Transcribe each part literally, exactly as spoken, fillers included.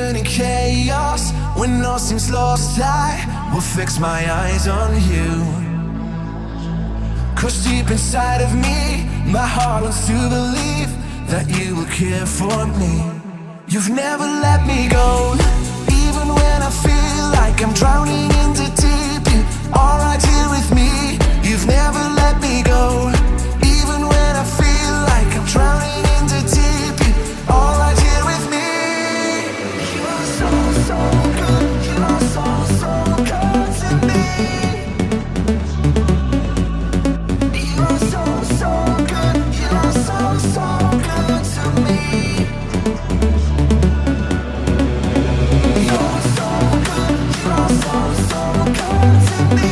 Even in chaos, when all seems lost, I will fix my eyes on you. Cause deep inside of me, my heart wants to believe that you will care for me. You've never let me go, even when I feel like I'm drowning in the deep. You are right here with me. You've never let me go, even when I feel like I'm drowning in the deep. You are right here with me. You are so, so good. You are so, so good to me. You are so, so good. You are so, so good to me. You're so good. You are so, so good to me.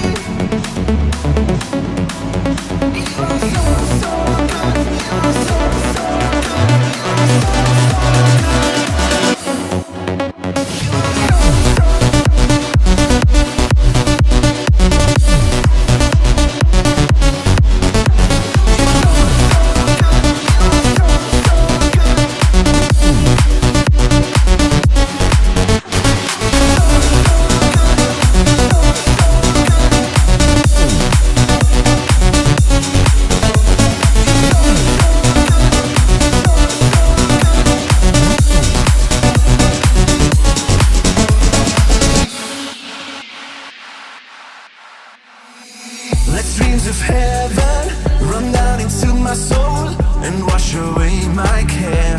You are so, so good. You are so, so good. You are so, so good. You are so, so let streams of heaven run down into my soul and wash away my care.